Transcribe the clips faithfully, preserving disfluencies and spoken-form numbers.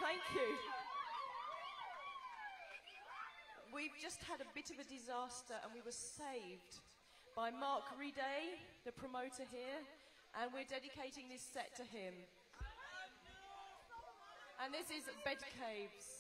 Thank you. We've just had a bit of a disaster and we were saved by Mark Riday, the promoter here, and we're dedicating this set to him. And this is Bed Caves.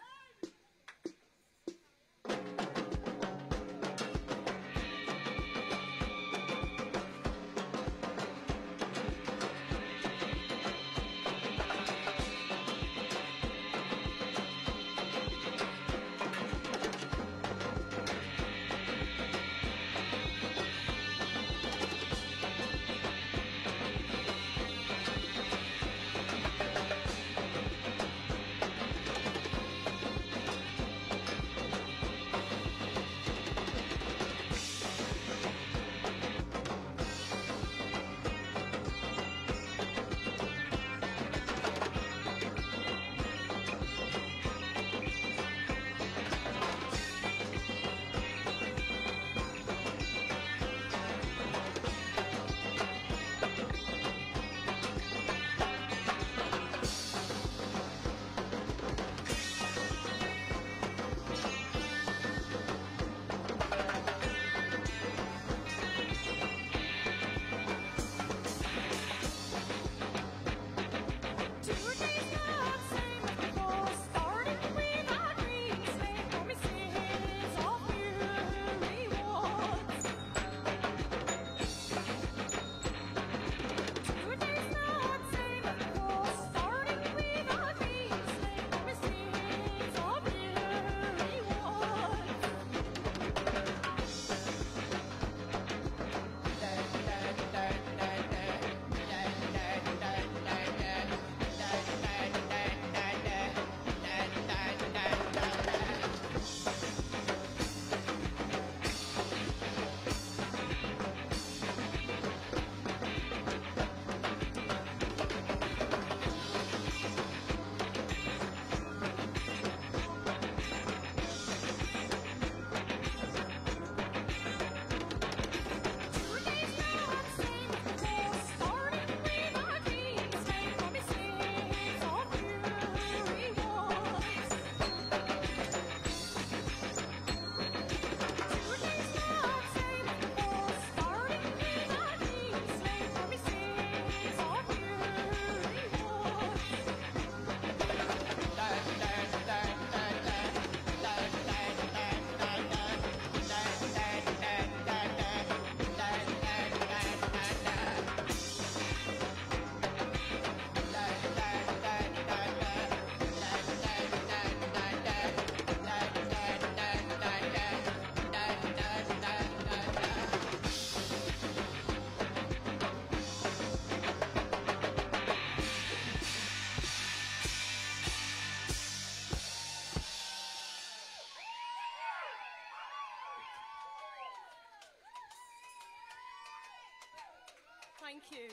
Thank you.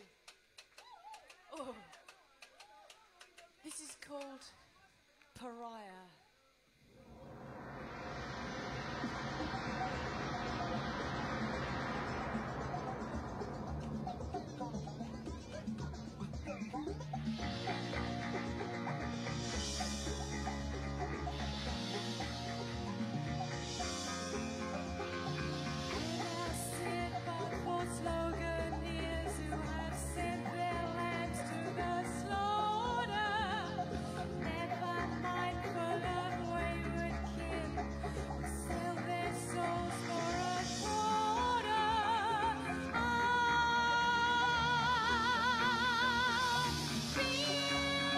Oh, this is called Pariah. Feel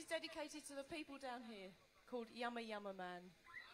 is dedicated to the people down here, called Yumma Yumma Man.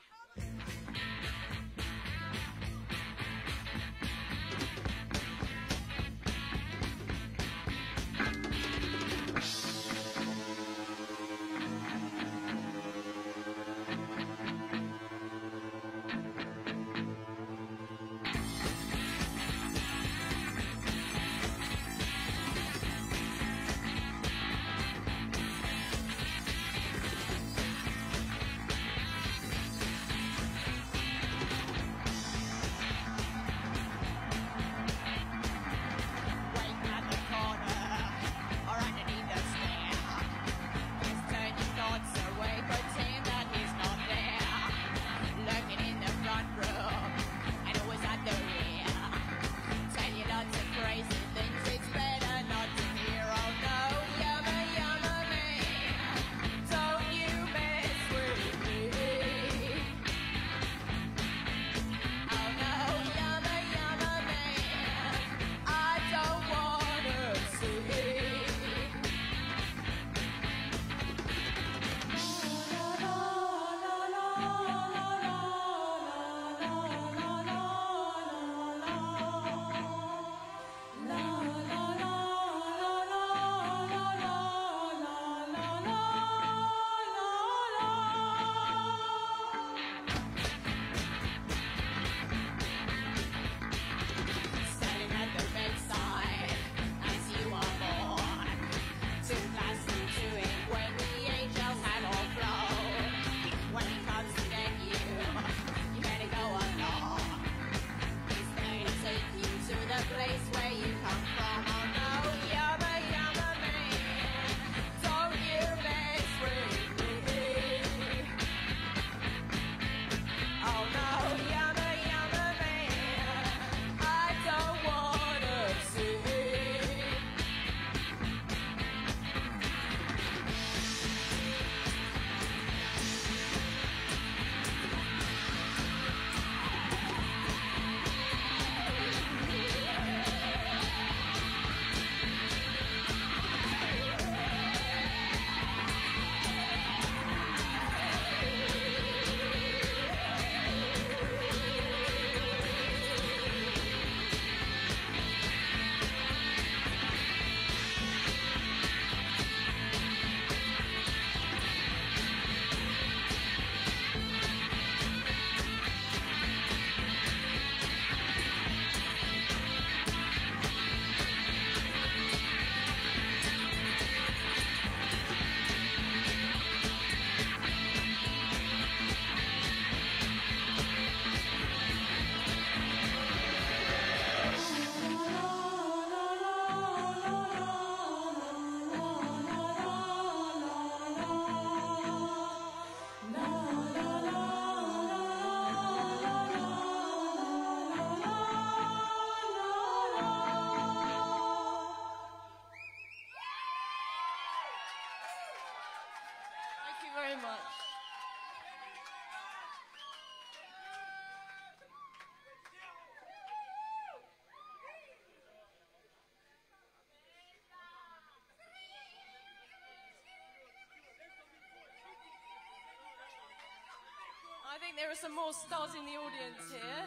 I think there are some more stars in the audience here.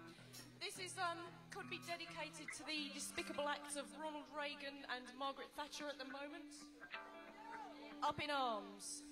This is um, could be dedicated to the despicable acts of Ronald Reagan and Margaret Thatcher at the moment. Up in Arms.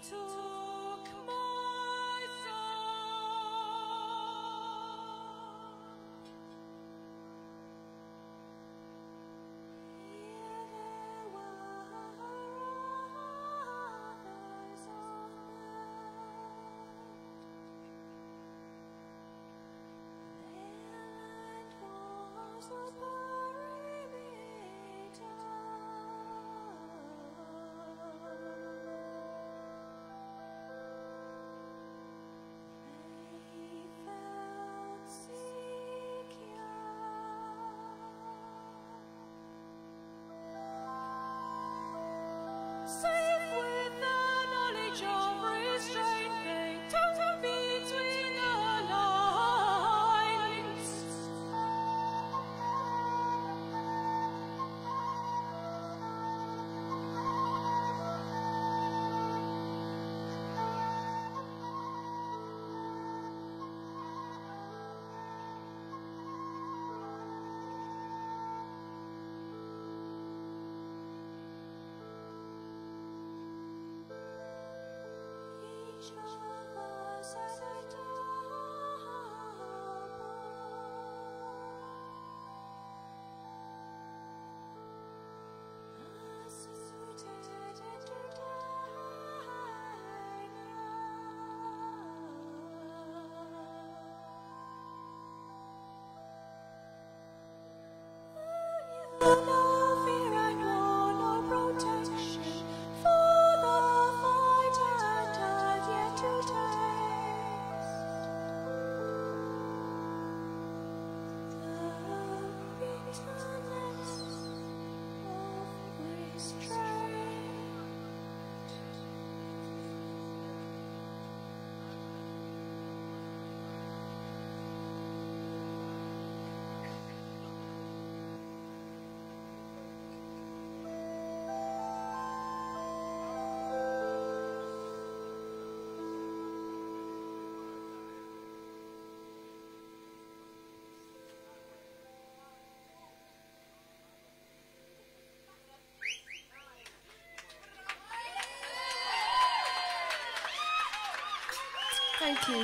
took my soul. Here there were others of mine. Their land was a safe with the knowledge of restraint, they tumbled between the lines. Each of us has a double, suited to die now. No fear and war, no protection for the fight and had yet to taste. The bitterness of restraint. Thank you.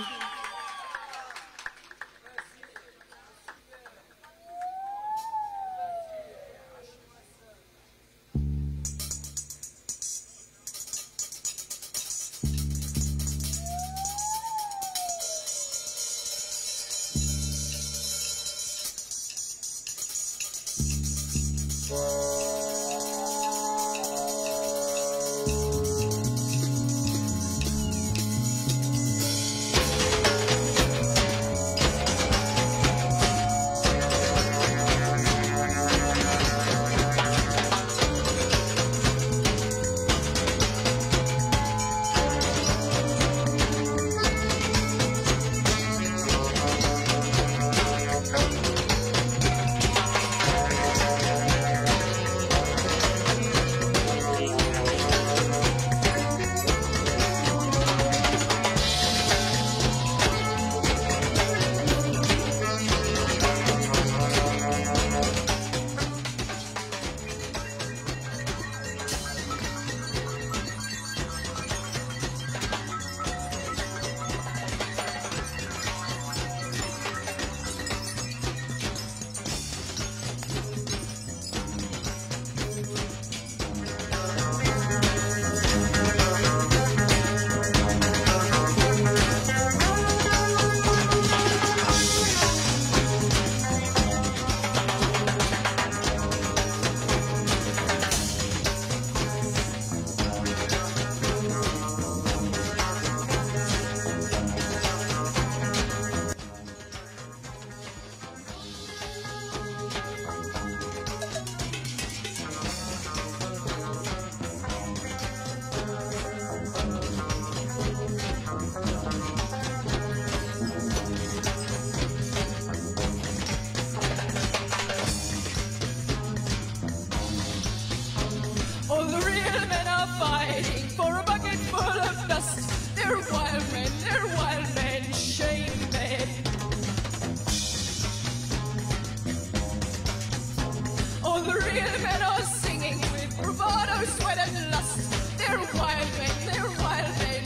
Sweat and lust, they're wild men, they're wild men.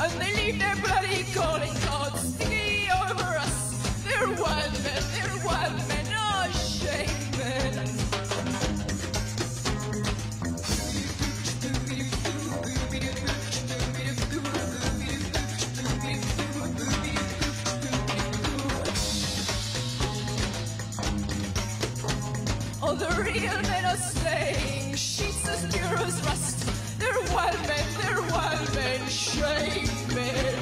and they leave their bloody calling cards sticking over us. They're wild men, they're wild men, oh shame men. Oh, the real men are slaying sheets as pure as rust. They're wild men, they're wild men, shame men.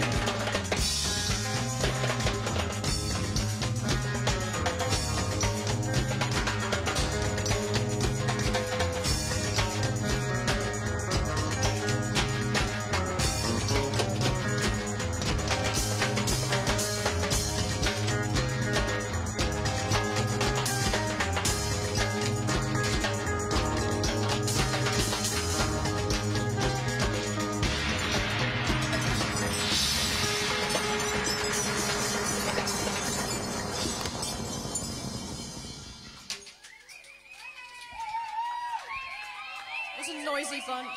It's a noisy bunch.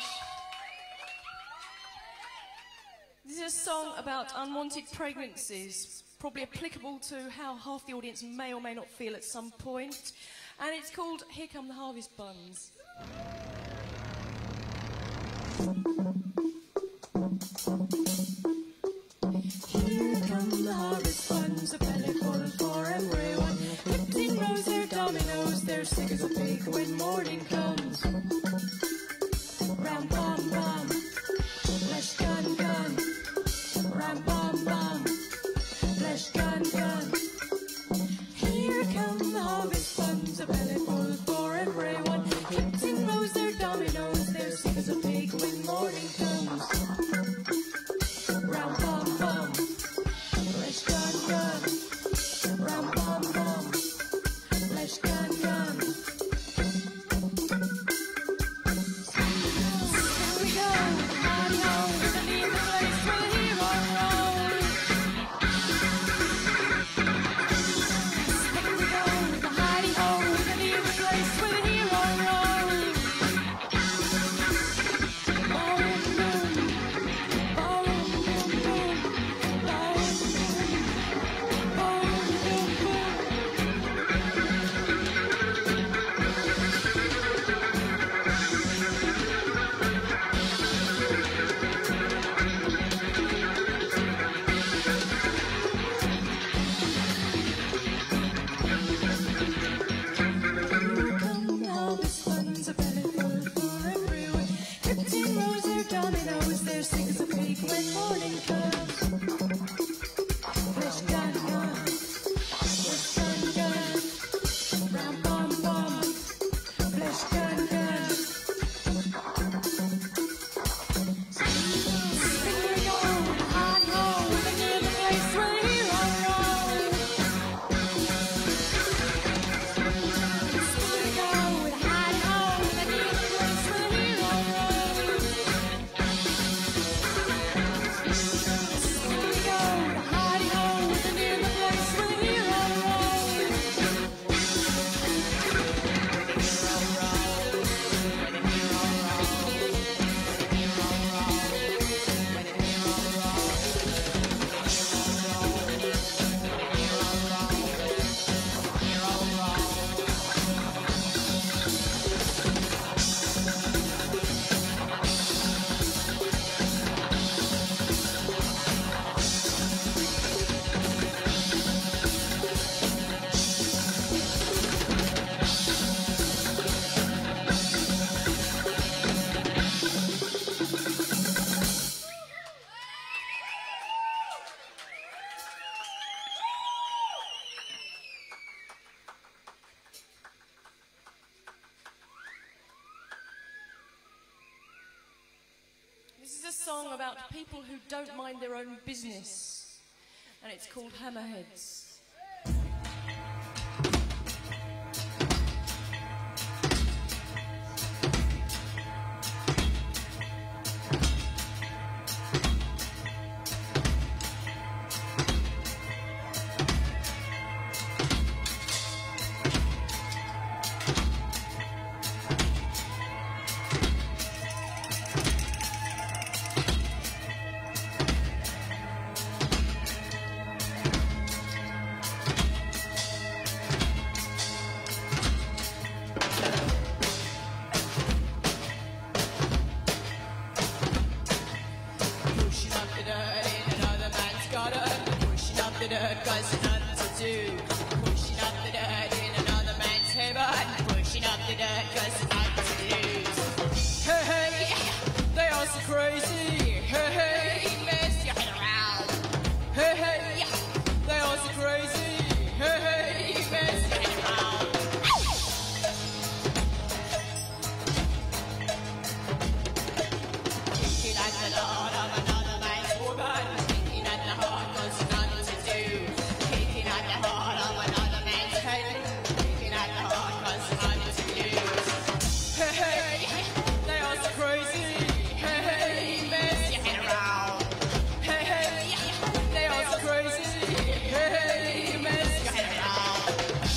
This is a song about unwanted pregnancies, probably applicable to how half the audience may or may not feel at some point. And it's called Here Come the Harvest Buns. Here come the harvest buns, a belly full for everyone. Fifteen rows, they're dominoes, they're sick as a pig when morning comes. Ram bum bum, flesh gun gun. Ram bum bum, flesh gun gun. Here come the harvest buns, a belly full for everyone. Fifteen rows, they're dominoes, they're sick as a pig when morning comes. Ram bum bum, flesh gun gun. Ram bum bum, flesh gun gun. This is a song about people who don't mind their own business, and it's called Hammerheads. the dirt, cause there's nothing to do. Pushing up the dirt in another man's heaven. Pushing up the dirt, cause there's nothing to lose. Hey, hey, they are so crazy. Hey, hey, mess your head around. Hey, hey, they are so crazy. Hey, hey, mess your head around. Kicking at the door of another man's woman. Kicking at the heart, cause there's nothing to do. Kicking at the heart of another man's head. Kicking at the heart, cause there's nothing to lose. Hey, hey, they are so crazy. Hey, hey, mess your head around. Hey, hey, they are so crazy. Hey, hey, mess your head around.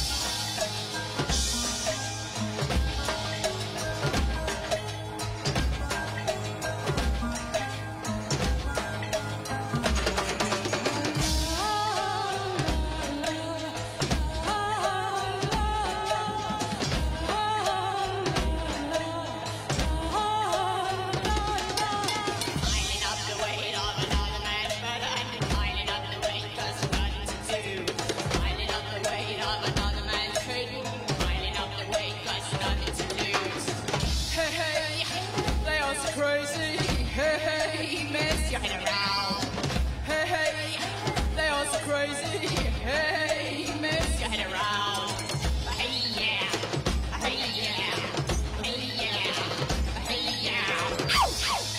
Piling up the weight of another man's burden. Piling up the weight, cause there's nothing to do. Piling up the weight of another man's head. Piling up the weight, cause there's nothing to lose. Hey, hey, they are so crazy. Hey, hey, mess your head around. Hey, hey, they are so crazy. Hey, hey, mess your head around. Hey, yeah. Hey, yeah. Hey, yeah. Hey, yeah. Ow!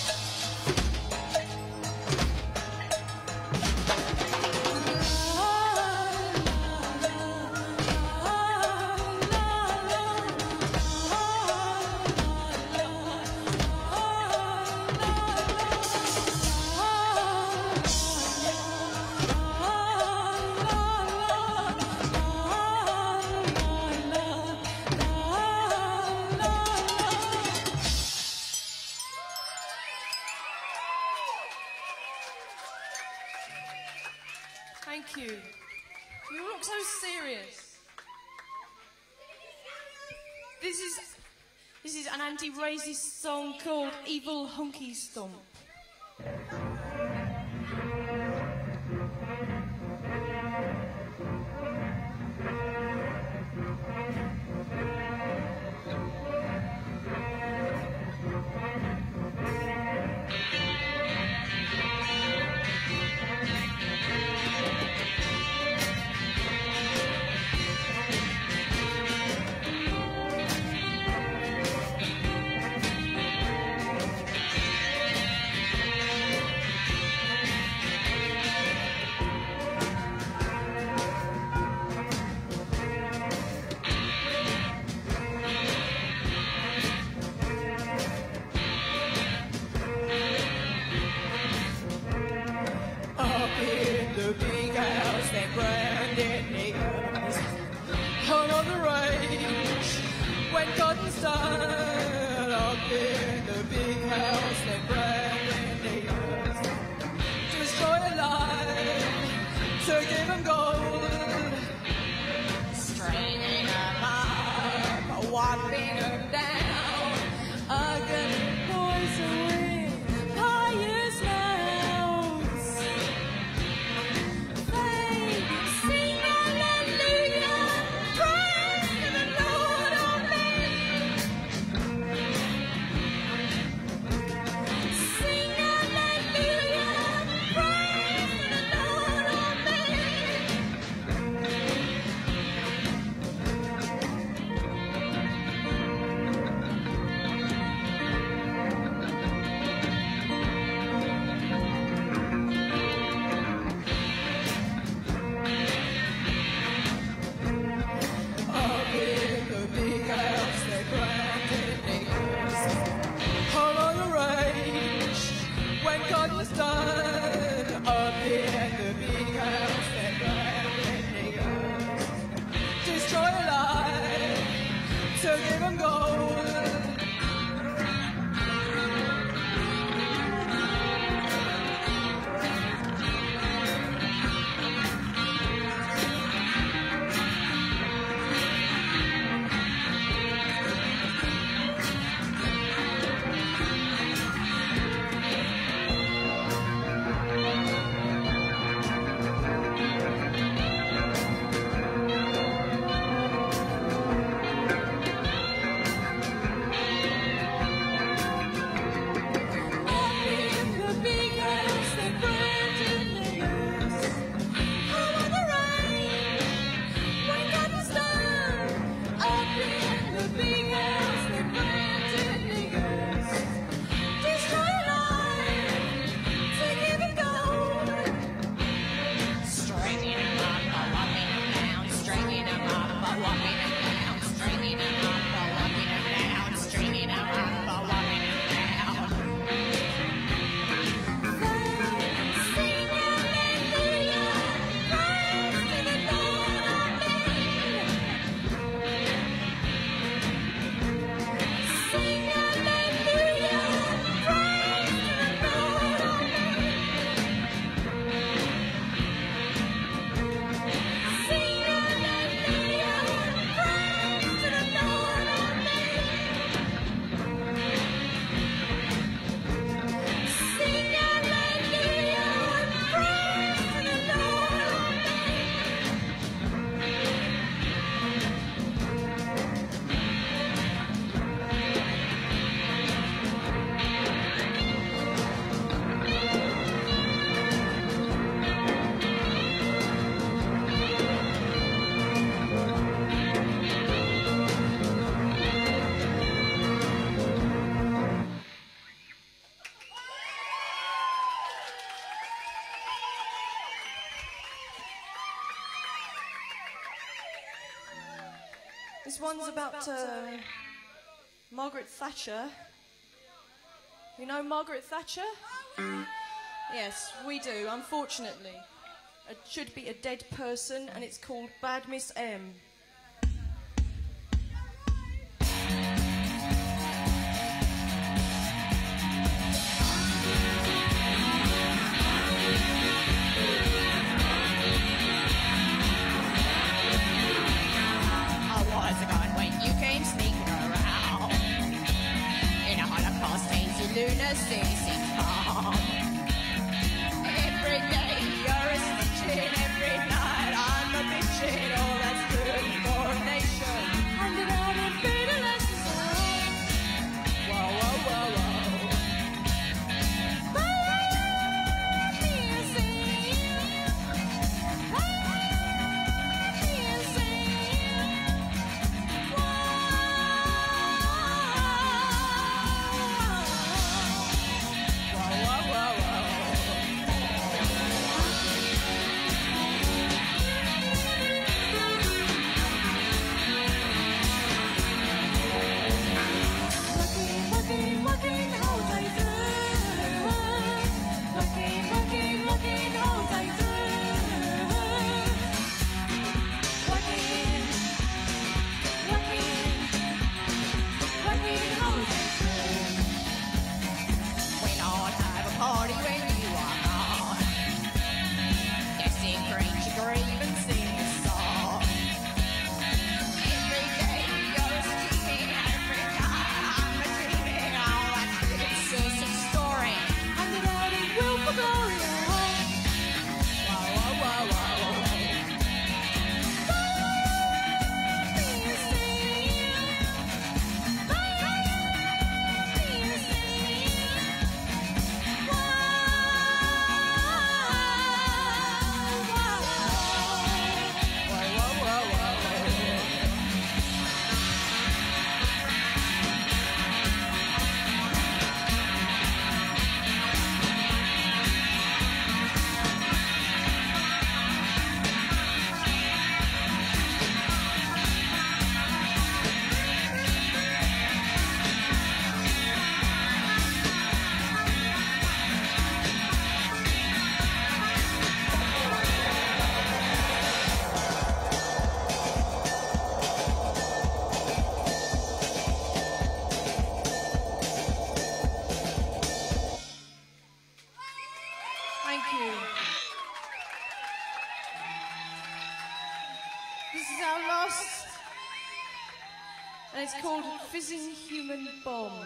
Thank you. You look so serious. This is this is an anti-racist song called Evil Hunky Stomp. Up in the big house, they branded niggas. On the range, when cotton's done. Up in the big house, they branded niggas. To destroy a life, to give them gold. Straining them up, whopping them down. A good poison with pious mouths. They sing hallelujah, praise to the Lord of men. Sing hallelujah, praise to the Lord of men. This one's about uh, Margaret Thatcher. You know Margaret Thatcher? Yes, we do, unfortunately. It should be a dead person, and it's called Bad Miss M. Lunacy sitcom. Every day you're a stitching, every night I'm a bitching. All that's good for a nation. Handed out and paid a lesson. Whoa, whoa, whoa, whoa. Let me sing. Let me sing. Whoa. Thank you. This is our last, and it's called Fizzing Human Bomb.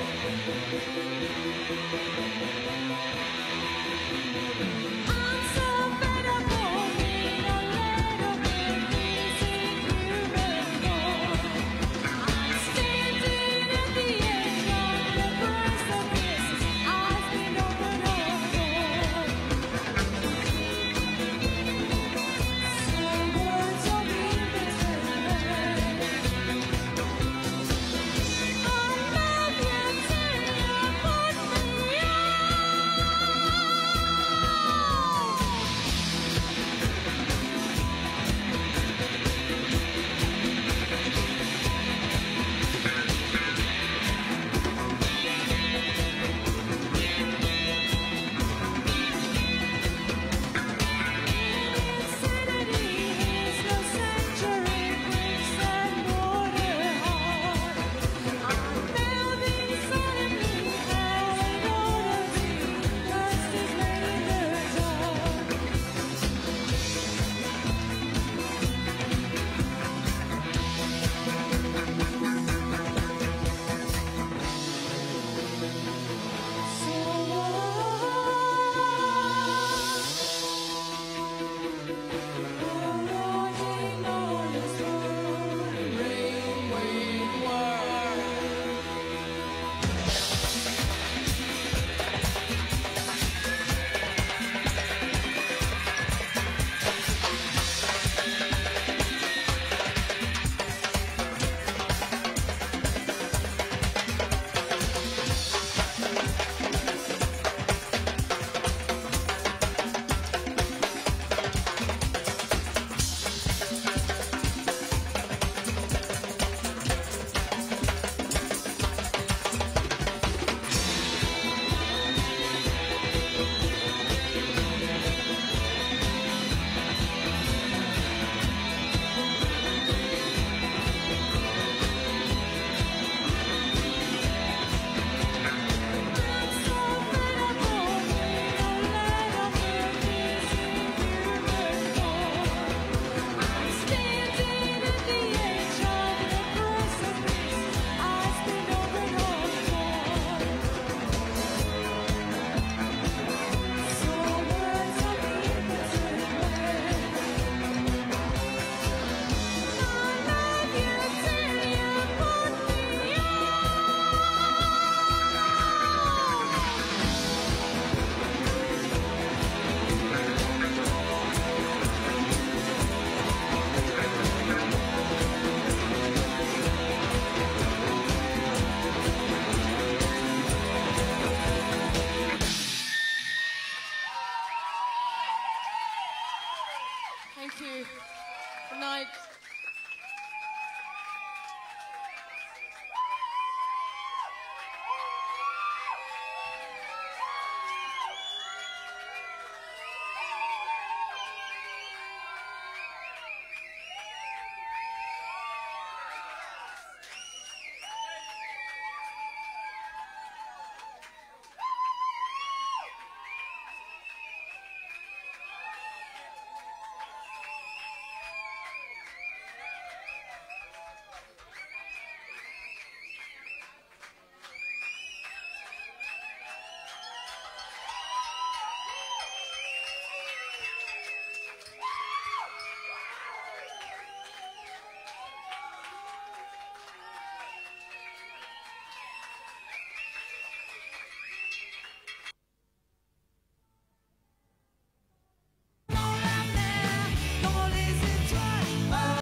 I'm so